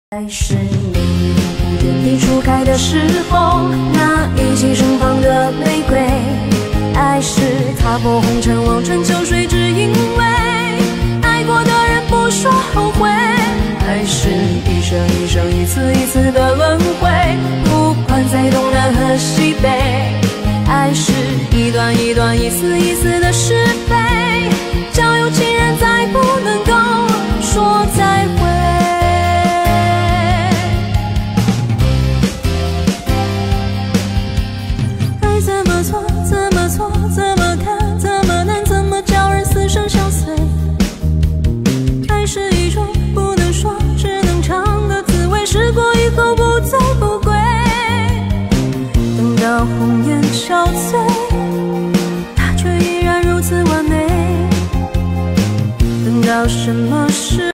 爱是你原地初开的时候，那一起盛放的玫瑰。爱是踏破红尘，望穿秋水，只因为爱过的人不说后悔。爱是一生一生，一次一次的轮回，不管在东南和西北。爱是一段一段，一丝一丝的是非，交有情人再不能够说再会。爱怎么错，怎么错，怎么看，怎么难，怎么叫人死生相随。爱是一种不能说，只能尝的滋味，试过以后不走不归。等到红颜憔悴，它却依然如此完美。等到什么时